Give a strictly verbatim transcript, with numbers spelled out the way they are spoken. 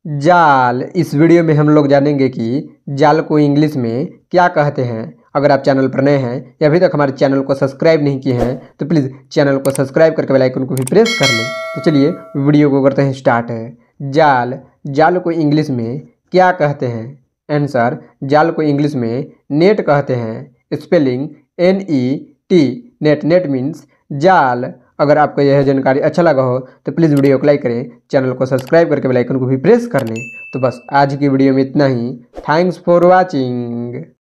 जाल। इस वीडियो में हम लोग जानेंगे कि जाल को इंग्लिश में क्या कहते हैं। अगर आप चैनल पर नए हैं या अभी तक हमारे चैनल को सब्सक्राइब नहीं किए हैं तो प्लीज़ चैनल को सब्सक्राइब करके बेल आइकन को भी प्रेस कर लें। तो चलिए वीडियो को करते हैं स्टार्ट है। जाल जाल को इंग्लिश में क्या कहते हैं? आंसर, जाल को इंग्लिश में नेट कहते हैं। Spelling N E T, net. Net means जाल। अगर आपको यह जानकारी अच्छा लगा हो तो प्लीज़ वीडियो को लाइक करें, चैनल को सब्सक्राइब करके बेल आइकन को भी प्रेस कर लें। तो बस आज की वीडियो में इतना ही। Thanks for watching.